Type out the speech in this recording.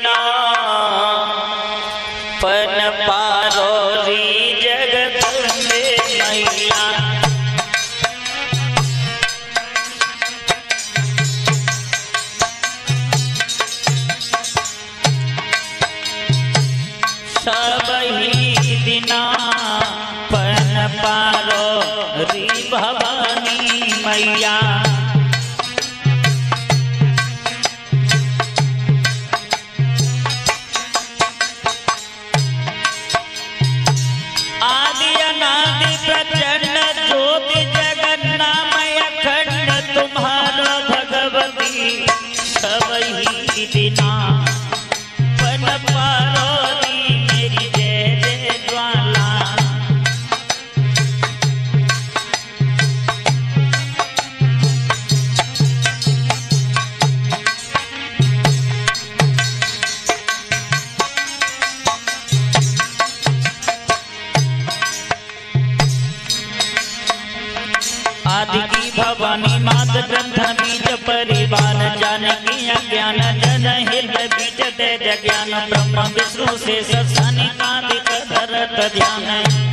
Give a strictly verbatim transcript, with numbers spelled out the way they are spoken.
दिना पन पारोरी जगत में मैया सबही दिना पन पारोरी भवानी मैया प्रचंड ज्योति जगन्नामय अखंड तुम्हारो भगवती सबही दिना पन पारोरी मेरी जय जय ज्वाला आदि की भवानी मात ग्रंथ बीज परिवार जानकी अज्ञान जन हृदय बीज तेज ज्ञान ब्रह्म विष्णु शेष शनि आदि धरत ध्यान।